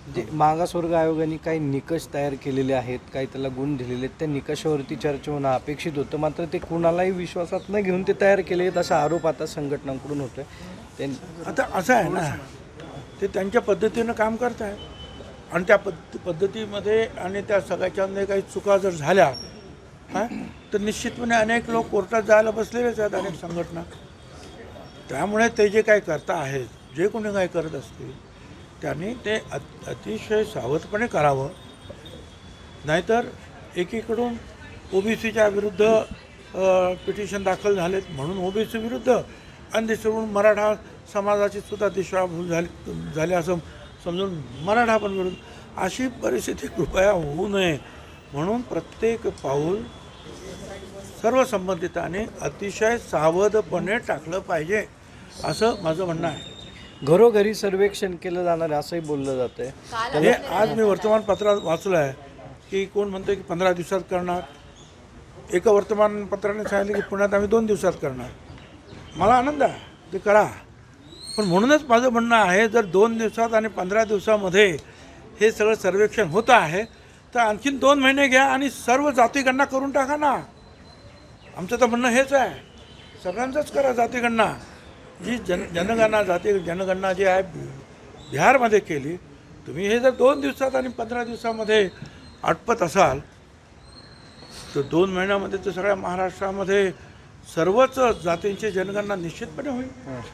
जे मागासवर्ग आयोगाने काही निकष तयार केलेले आहेत, काही त्याला गुण दिलेले आहेत, त्या निकषावरती चर्चा होणं अपेक्षित होतं. मात्र ते कुणालाही विश्वासात न घेऊन ते तयार केले आहेत असा आरोप आता संघटनांकडून होतोय. ते आता असं आहे ना, ते त्यांच्या पद्धतीनं काम करत आहेत आणि त्या पद्धतीमध्ये आणि त्या सगळ्याच्यामध्ये काही चुका जर झाल्या तर निश्चितपणे अनेक लोक कोर्टात जायला बसलेलेच आहेत, अनेक संघटना. त्यामुळे ते जे काही करता आहेत, जे कोणी काही करत असतील त्यांनी ते अतिशय सावधपणे करावं. नाहीतर एकीकडून ओबीसीच्या विरुद्ध पिटिशन दाखल झालेत म्हणून ओबीसी विरुद्ध आणि दुसरीकडून मराठा समाजाची सुद्धा दिशाभूल झाली असं समजून मराठा पण विरुद्ध. अशी परिस्थिती कृपया होऊ नये म्हणून प्रत्येक पाऊल सर्व संबंधितांनी अतिशय सावधपणे टाकलं पाहिजे असं माझं म्हणणं आहे. घरोघरी सर्वेक्षण केलं जाणार आहे असंही बोललं जातं आहे. हे आज मी वर्तमानपत्रात वाचलं आहे की कोण म्हणतं की 15 दिवसात करणार. एका वर्तमानपत्राने सांगितलं की पुण्यात आम्ही 2 दिवसात करणार. मला आनंद आहे, ते करा. पण म्हणूनच माझं म्हणणं आहे, जर 2 दिवसात आणि 15 दिवसामध्ये हे सगळं सर्वेक्षण होतं आहे तर आणखीन 2 महिने घ्या आणि सर्व जातीगणना करून टाका ना. आमचं तर म्हणणं हेच आहे, सगळ्यांचंच करा जातीगणना. जी जनगणना जनगणना जी आहे बिहारमध्ये केली, तुम्ही हे जर 2 दिवसात आणि 15 दिवसामध्ये आटपत असाल तर 2 महिन्यामध्ये तर सगळ्या महाराष्ट्रामध्ये सर्वच जातींची जनगणना निश्चितपणे होईल.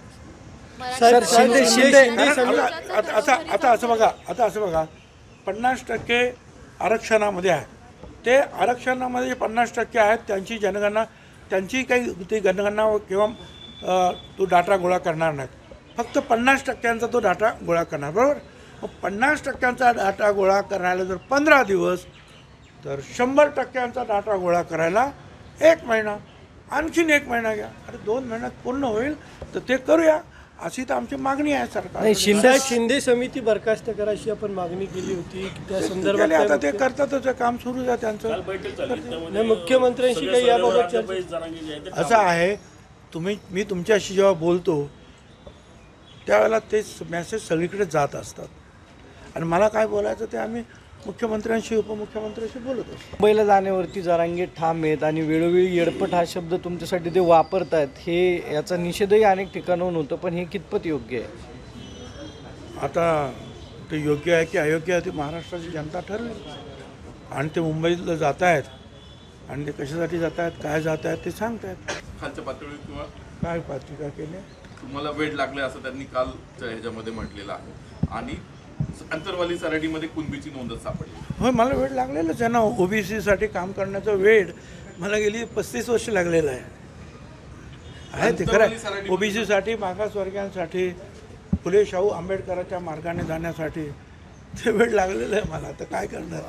आता असं बघा 50% आरक्षणामध्ये आहे. ते आरक्षणामध्ये जे 50% आहेत त्यांची जनगणना, त्यांची काही ती जनगणना किंवा तो डाटा गोळा करणार नाहीत. फक्त 50%चा तो डाटा गोळा करणार, बरोबर. मग 50%चा डाटा गोळा करायला जर 15 दिवस, तर 100%चा डाटा गोळा करायला 1 महिना, आणखीन 1 महिना घ्या. अरे 2 महिन्यात पूर्ण होईल तर ते करूया, अशी तर आमची मागणी आहे सरकार. शिंदे समिती बरखास्त करायची आपण मागणी केली होती त्या संदर्भात. आता ते करतातच, काम सुरू आहे त्यांचं. मुख्यमंत्र्यांशी काही याबाबत चर्चा असं आहे, मी तुमच्याशी जेव्हा बोलतो त्यावेळेला ते मेसेज सगळीकडे जात असतात आणि मला काय बोलायचं ते आम्ही मुख्यमंत्र्यांशी उपमुख्यमंत्र्यांशी बोलत असतो. मुंबईला जाण्यावरती जरांगे ठाम आहेत आणि वेळोवेळी येडपट हा शब्द तुमच्यासाठी ते वापरत आहेत. हे याचा निषेधही अनेक ठिकाणाहून होतं, पण हे कितपत योग्य आहे? आता ते योग्य आहे की अयोग्य आहे ते महाराष्ट्राची जनता ठरवेल. आणि ते मुंबईला जात आहेत आणि ते कशासाठी जात आहेत, काय जात आहेत ते सांगत आहेत. खालच्या पातळीवर किंवा काय पत्रिका केली तुम्हाला वेळ लागले असं त्यांनी कालच्या ह्याच्यामध्ये म्हटलेलं आहे. आणि अंतरवाली सराटीमध्ये कुणबीची नोंदच सापडली. होय, मला वेळ लागलेलाच आहे ना. ओबीसीसाठी काम करण्याचा वेळ मला गेली 35 वर्ष लागलेला आहे ते खरं आहे. ओबीसीसाठी, मागासवर्गीयांसाठी, फुले शाहू आंबेडकरांच्या मार्गाने जाण्यासाठी ते वेळ लागलेलं आहे मला. तर काय करणार.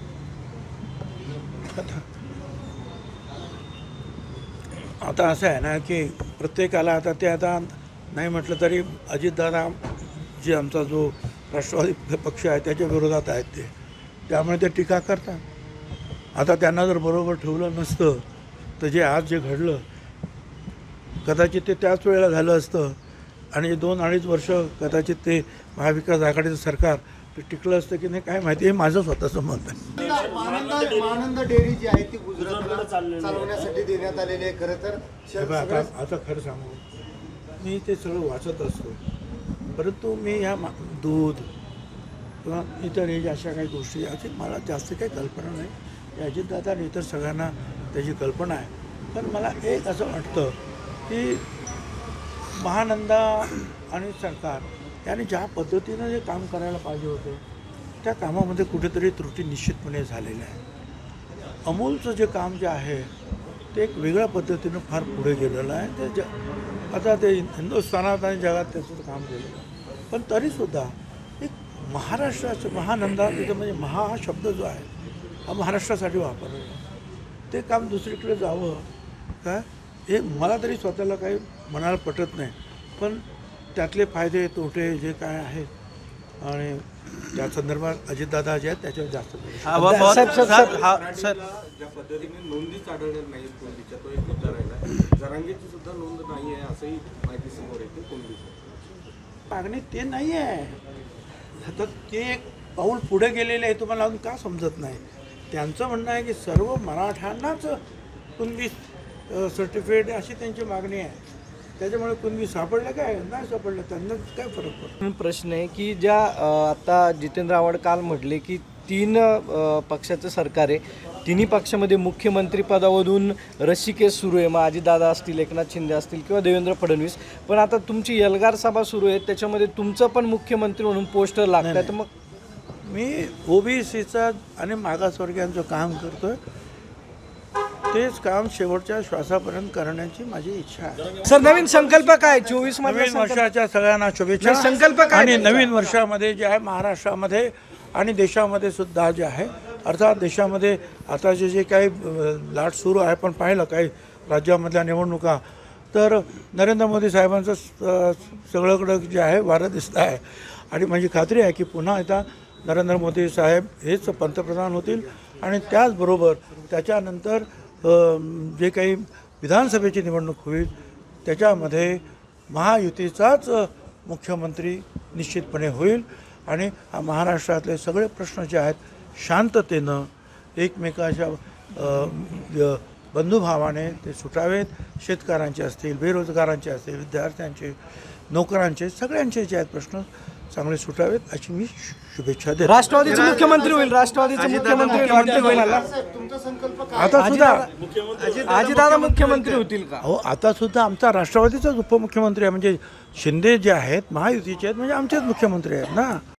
आता असं आहे ना की प्रत्येकाला आता ते आता नाही म्हटलं तरी अजितदादा जे आमचा जो राष्ट्रवादी पक्ष आहे त्याच्या विरोधात आहेत ते, त्यामुळे ते टीका करतात. आता त्यांना जर बरोबर ठेवलं नसतं तर जे आज जे घडलं कदाचित ते त्याच वेळेला झालं असतं आणि 2-2.5 वर्ष कदाचित ते महाविकास आघाडीचं सरकार ते टिकलं असतं की नाही काय माहिती. हे माझं स्वतःचं मत आहे. महानंद डेअरी जी आहे ती गुजरातला चालवण्यासाठी देण्यात आलेली आहे. खरं तर आता खरं सांगू, मी ते सगळं वाचत असतो, परंतु मी ह्या दूध किंवा इतर हे अशा काही गोष्टी याची मला जास्त काही कल्पना नाही. अजितदादा आणि इतर सगळ्यांना त्याची कल्पना आहे. पण मला एक असं वाटतं की महानंदा आणि सरकार यांनी ज्या पद्धतीनं जे काम करायला पाहिजे होते त्या कामामध्ये कुठेतरी त्रुटी निश्चितपणे झालेल्या आहे. अमूलचं जे काम जे आहे ते एक वेगळ्या पद्धतीनं फार पुढे गेलेलं आहे. ते आता ते हिंदुस्थानात आणि जगात त्याचं काम केलेलं आहे. पण तरीसुद्धा एक महाराष्ट्राचं महानंदा तिथं म्हणजे महा हा शब्द जो आहे हा महाराष्ट्रासाठी वापरला. ते काम दुसरीकडे जावं काय हे मला तरी स्वतःला काही मनाला पटत नाही. पण त्यातले फायदे तोटे जे काय आहेत आणि त्या संदर्भात अजितदादा जे आहेत त्याच्यावर जास्त ज्या पद्धतीने नोंदीच आढळल्या नाहीत कोणतीच्या, तो एक मुद्दा राहिला. जरांगेची सुद्धा नोंद नाही आहे असंही माहिती समोर येते. कोणतीची मागणी ते नाही आहे. तर ते एक पाऊल पुढे गेलेले आहे तुम्हाला अजून का समजत नाही. त्यांचं म्हणणं आहे की सर्व मराठ्यांनाच कुणबी सर्टिफिकेट अशी त्यांची मागणी आहे. त्याच्यामुळे कुणबी सापडलं काय नाही सापडलं त्यांना काय फरक पडतो. म्हणून प्रश्न आहे की ज्या आता जितेंद्र आव्हाड काल म्हटले की 3 पक्षाचं सरकार आहे, तिन्ही पक्षामध्ये मुख्यमंत्री पदावरून रस्सीकेस सुरू आहे. मग अजितदादा असतील, एकनाथ शिंदे असतील किंवा देवेंद्र फडणवीस. पण आता तुमची एल्गार सभा सुरू आहे, त्याच्यामध्ये तुमचं पण मुख्यमंत्री म्हणून पोस्टर लागतं आहे. तर मग मी ओबीसीचा आणि मागासवर्गीयांचं काम करतोय, तेच काम शेवटच्या श्वासापर्यंत करण्याची माझी इच्छा आहे. सर नवीन संकल्प काय 24 मध्ये नवीन वर्षाच्या सगळ्यांना शुभेच्छा. नाही, संकल्प काय आणि तुमचा? नवीन वर्षामध्ये जे आहे महाराष्ट्रामध्ये आणि देशामध्ये सुद्धा जे आहे, अर्थात देशामध्ये आताचे जे काही लाट सुरू आहे, पण पाहिलं काही राज्यामधल्या निवडणुका तर नरेंद्र मोदी साहेबांचं सगळीकडं जे आहे वारं दिसतं आहे. आणि माझी खात्री आहे की पुन्हा एकदा नरेंद्र मोदी साहेब हेच पंतप्रधान होतील. आणि त्याचबरोबर त्याच्यानंतर जे काही विधानसभेची निवडणूक होईल त्याच्यामध्ये महायुतीचाच मुख्यमंत्री निश्चितपणे होईल. आणि महाराष्ट्रातले सगळे प्रश्न जे आहेत शांततेनं एकमेकाच्या बंधुभावाने ते सुटावेत. शेतकऱ्यांचे असतील, बेरोजगारांचे असतील, विद्यार्थ्यांचे, नोकरांचे, सगळ्यांचे जे आहेत प्रश्न चांगले सुटावेत अशी मी शुभेच्छा देतो. राष्ट्रवादीचे मुख्यमंत्री होईल, राष्ट्रवादीचे मुख्यमंत्री होईल वाटते तुम्हाला? आता सुद्धा अजितदादा मुख्यमंत्री होतील का? हो, आता सुद्धा आमचा राष्ट्रवादीचाच उपमुख्यमंत्री आहे. म्हणजे शिंदे जे आहेत महायुतीचे आहेत म्हणजे आमचेच मुख्यमंत्री आहेत ना.